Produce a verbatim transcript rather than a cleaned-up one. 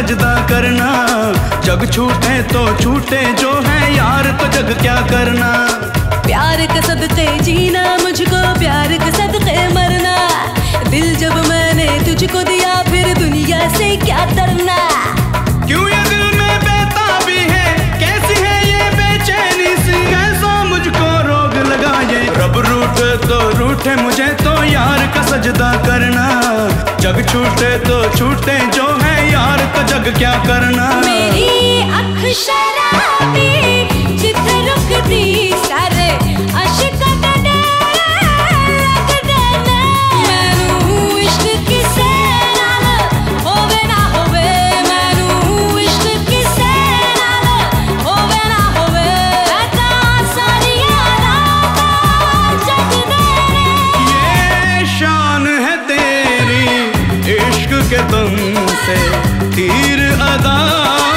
सजदा करना। जग छूटे तो छूटे जो है यार, तो जग क्या करना। प्यार के सदके जीना, मुझको प्यार के सदके मरना। दिल जब मैंने तुझको दिया, फिर दुनिया से क्या डरना। क्यों ये दिल में बेताबी है, कैसी है ये बेचैनी सी, कैसा मुझको रोग लगा ये। रब रूठे तो रूठे, मुझे तो यार का सजदा करना। जग छूटे तो छूटे जो है यार, तो जग क्या करना। मेरी अख शराबी जिथे रुकदी, सारे अश्क कटे लग देने। मैनू इश्क किसे नाल होवे ना होवे, मैनू इश्क किसे नाल होवे ना होवे। राता सारियां रातां जगदे ने। ये शान है तेरी इश्क के तुम से तीर अदा